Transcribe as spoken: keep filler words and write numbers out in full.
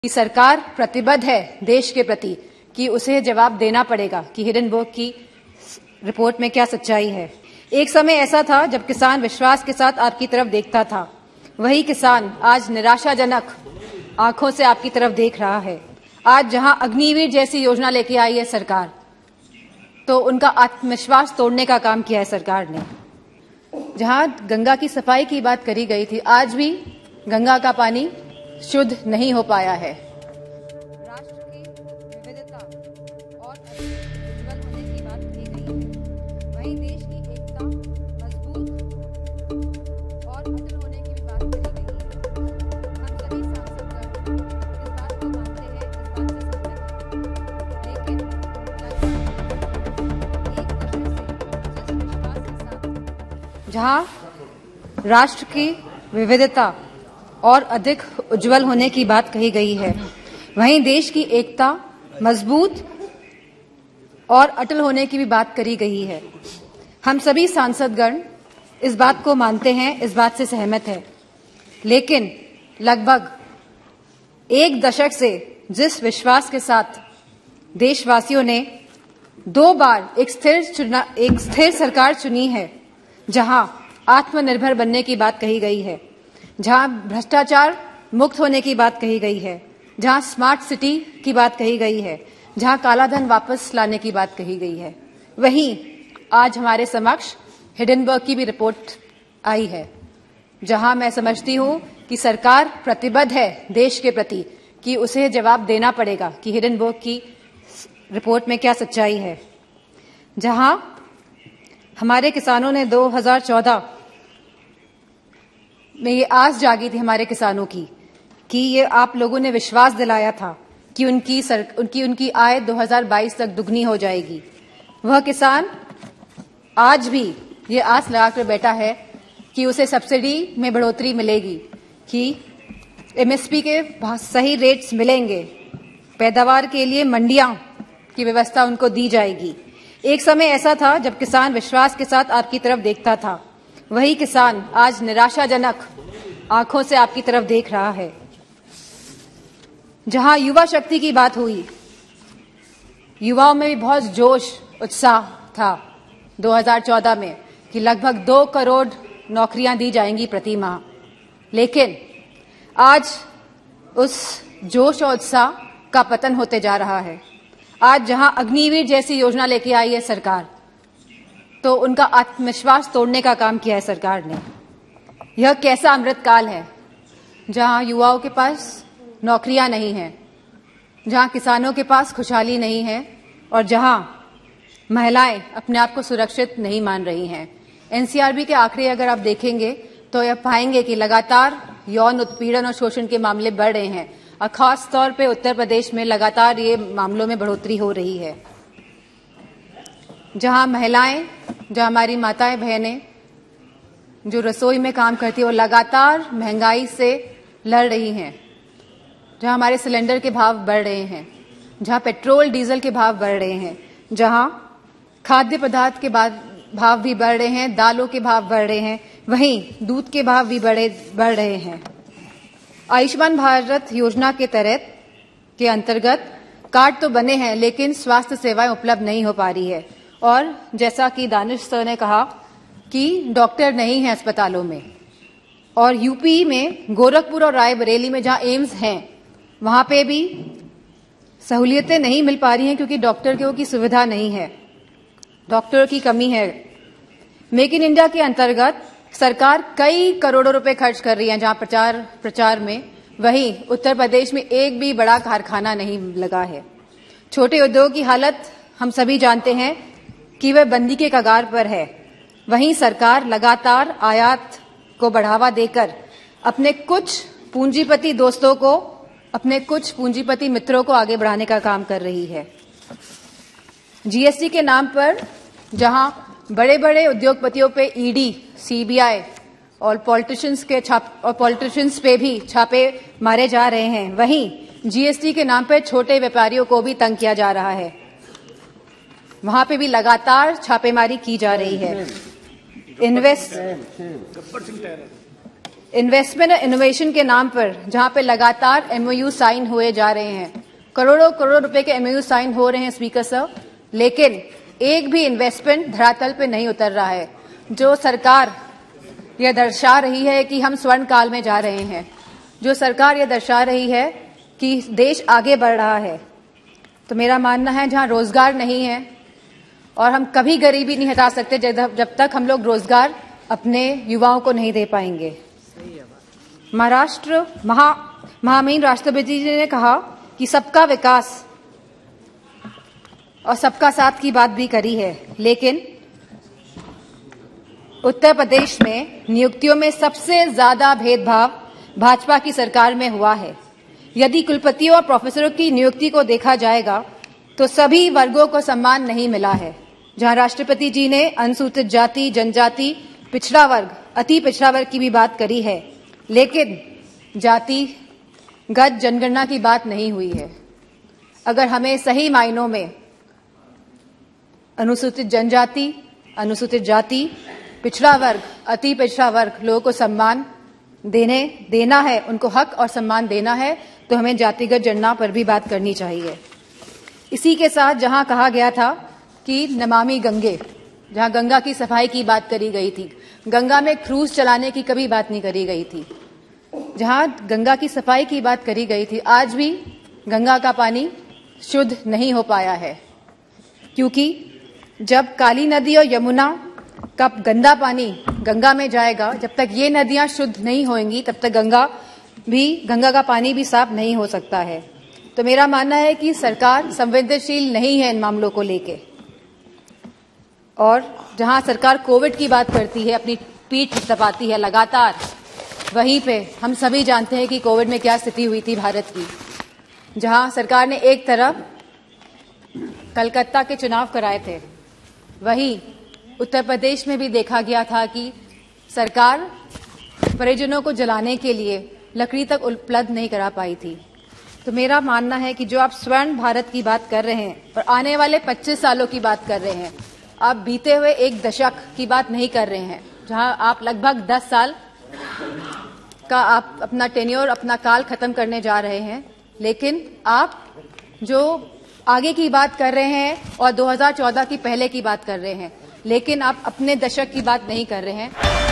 कि सरकार प्रतिबद्ध है देश के प्रति कि उसे जवाब देना पड़ेगा कि हिडेनबर्ग की रिपोर्ट में क्या सच्चाई है। एक समय ऐसा था जब किसान विश्वास के साथ आपकी तरफ देखता था। वही किसान आज निराशाजनक आंखों से आपकी तरफ देख रहा है। आज जहां अग्निवीर जैसी योजना लेके आई है सरकार, तो उनका आत्मविश्वास तोड़ने का काम किया है सरकार ने। जहां गंगा की सफाई की बात करी गई थी, आज भी गंगा का पानी शुद्ध नहीं हो पाया है। राष्ट्र की विविधता और उज्जवल होने की बात कही गई है, वहीं देश की एकता मजबूत और अटल होने की भी बात करी गई है। हम सभी सांसदगण इस बात को मानते हैं, इस बात से सहमत हैं, लेकिन एक दशक से जिस विश्वास के साथ जहां राष्ट्र की विविधता और अधिक उज्जवल होने की बात कही गई है, वहीं देश की एकता मजबूत और अटल होने की भी बात करी गई है। हम सभी सांसदगण इस बात को मानते हैं, इस बात से सहमत हैं, लेकिन लगभग एक दशक से जिस विश्वास के साथ देशवासियों ने दो बार एक स्थिर चुना एक स्थिर सरकार चुनी है, जहां आत्मनिर्भर बनने की बात कही गई है, जहां भ्रष्टाचार मुक्त होने की बात कही गई है, जहां स्मार्ट सिटी की बात कही गई है, जहां कालाधन वापस लाने की बात कही गई है, वहीं आज हमारे समक्ष हिडेनबर्ग की भी रिपोर्ट आई है, जहां मैं समझती हूं कि सरकार प्रतिबद्ध है देश के प्रति कि उसे जवाब देना पड़ेगा कि हिडेनबर्ग की रिपोर्ट में क्या सच्चाई है। जहां हमारे किसानों ने दो हज़ार चौदह में ये आस जागी थी हमारे किसानों की कि ये आप लोगों ने विश्वास दिलाया था कि उनकी सर, उनकी उनकी आय दो हज़ार बाईस तक दुगनी हो जाएगी। वह किसान आज भी ये आस लगाकर बैठा है कि उसे सब्सिडी में बढ़ोतरी मिलेगी, कि एमएसपी के सही रेट्स मिलेंगे, पैदावार के लिए मंडियां की व्यवस्था उनको दी जाएगी। एक समय ऐसा था जब किसान विश्वास के साथ आपकी तरफ देखता था। वही किसान आज निराशाजनक आंखों से आपकी तरफ देख रहा है। जहां युवा शक्ति की बात हुई, युवाओं में भी बहुत जोश उत्साह था दो हज़ार चौदह में कि लगभग दो करोड़ नौकरियां दी जाएंगी प्रति माह, लेकिन आज उस जोश और उत्साह का पतन होते जा रहा है। आज जहां अग्निवीर जैसी योजना लेके आई है सरकार, तो उनका आत्मविश्वास तोड़ने का काम किया है सरकार ने। यह कैसा अमृतकाल है जहां युवाओं के पास नौकरियां नहीं हैं, जहां किसानों के पास खुशहाली नहीं है और जहां महिलाएं अपने आप को सुरक्षित नहीं मान रही हैं। एनसीआरबी के आंकड़े अगर आप देखेंगे तो यह पाएंगे कि लगातार यौन उत्पीड़न और शोषण के मामले बढ़ रहे हैं और खास तौर पे उत्तर प्रदेश में लगातार ये मामलों में बढ़ोतरी हो रही है। जहां महिलाएं, जहां हमारी माताएं बहनें जो रसोई में काम करती है, वो लगातार महंगाई से लड़ रही हैं, जहां हमारे सिलेंडर के भाव बढ़ रहे हैं, जहां पेट्रोल डीजल के भाव बढ़ रहे हैं, जहां खाद्य पदार्थ के भाव भी बढ़ रहे हैं, दालों के भाव बढ़ रहे हैं, वहीं दूध के भाव भी बढ़े बढ़ रहे हैं। आयुष्मान भारत योजना के तहत के अंतर्गत कार्ड तो बने हैं, लेकिन स्वास्थ्य सेवाएं उपलब्ध नहीं हो पा रही है। और जैसा कि दानिश सर ने कहा कि डॉक्टर नहीं है अस्पतालों में, और यूपी में गोरखपुर और रायबरेली में जहां एम्स हैं, वहां पे भी सहूलियतें नहीं मिल पा रही हैं क्योंकि डॉक्टर की सुविधा नहीं है, डॉक्टर की कमी है। मेक इन इंडिया के अंतर्गत सरकार कई करोड़ों रुपए खर्च कर रही है जहां प्रचार प्रचार में, वहीं उत्तर प्रदेश में एक भी बड़ा कारखाना नहीं लगा है। छोटे उद्योग की हालत हम सभी जानते हैं कि वह बंदी के कगार पर है। वहीं सरकार लगातार आयात को बढ़ावा देकर अपने कुछ पूंजीपति दोस्तों को, अपने कुछ पूंजीपति मित्रों को आगे बढ़ाने का काम कर रही है। जीएसटी के नाम पर जहां बड़े बड़े उद्योगपतियों पे ईडी, सीबीआई और पॉलिटिशियंस के छाप और पॉलिटिशियंस पे भी छापे मारे जा रहे हैं, वहीं जीएसटी के नाम पर छोटे व्यापारियों को भी तंग किया जा रहा है। वहां पे भी लगातार छापेमारी की जा रही है। इन्वेस्ट इन्वेस्टमेंट और इनोवेशन के नाम पर जहां पे लगातार एमओयू साइन हुए जा रहे हैं, करोड़ों करोड़ रुपए के एमओयू साइन हो रहे हैं स्पीकर साहब, लेकिन एक भी इन्वेस्टमेंट धरातल पे नहीं उतर रहा है। जो सरकार यह दर्शा रही है कि हम स्वर्ण काल में जा रहे हैं, जो सरकार यह दर्शा रही है कि देश आगे बढ़ रहा है, तो मेरा मानना है जहां रोजगार नहीं है, और हम कभी गरीबी नहीं हटा सकते जब तक हम लोग रोजगार अपने युवाओं को नहीं दे पाएंगे। महाराष्ट्र महा महामहिम राष्ट्रपति जी ने कहा कि सबका विकास और सबका साथ की बात भी करी है, लेकिन उत्तर प्रदेश में नियुक्तियों में सबसे ज्यादा भेदभाव भाजपा की सरकार में हुआ है। यदि कुलपतियों और प्रोफेसरों की नियुक्ति को देखा जाएगा तो सभी वर्गों को सम्मान नहीं मिला है। जहां राष्ट्रपति जी ने अनुसूचित जाति, जनजाति, पिछड़ा वर्ग, अति पिछड़ा वर्ग की भी बात करी है, लेकिन जातिगत जनगणना की बात नहीं हुई है। अगर हमें सही मायनों में अनुसूचित जनजाति, अनुसूचित जाति, पिछड़ा वर्ग, अति पिछड़ा वर्ग लोगों को सम्मान देने देना है, उनको हक और सम्मान देना है, तो हमें जातिगत जनगणना पर भी बात करनी चाहिए। इसी के साथ जहां कहा गया था कि नमामि गंगे, जहां गंगा की सफाई की बात करी गई थी, गंगा में क्रूज चलाने की कभी बात नहीं करी गई थी। जहां गंगा की सफाई की बात करी गई थी, आज भी गंगा का पानी शुद्ध नहीं हो पाया है, क्योंकि जब काली नदी और यमुना का गंदा पानी गंगा में जाएगा, जब तक ये नदियां शुद्ध नहीं होंगी तब तक गंगा भी गंगा का पानी भी साफ नहीं हो सकता है। तो मेरा मानना है कि सरकार संवेदनशील नहीं है इन मामलों को लेके, और जहां सरकार कोविड की बात करती है, अपनी पीठ थपथपाती है लगातार, वहीं पे हम सभी जानते हैं कि कोविड में क्या स्थिति हुई थी भारत की। जहां सरकार ने एक तरफ कलकत्ता के चुनाव कराए थे, वहीं उत्तर प्रदेश में भी देखा गया था कि सरकार परिजनों को जलाने के लिए लकड़ी तक उपलब्ध नहीं करा पाई थी। तो मेरा मानना है कि जो आप स्वर्ण भारत की बात कर रहे हैं और आने वाले पच्चीस सालों की बात कर रहे हैं, आप बीते हुए एक दशक की बात नहीं कर रहे हैं, जहां आप लगभग दस साल का आप अपना टेन्योर, अपना काल खत्म करने जा रहे हैं, लेकिन आप जो आगे की बात कर रहे हैं और दो हज़ार चौदह की पहले की बात कर रहे हैं, लेकिन आप अपने दशक की बात नहीं कर रहे हैं।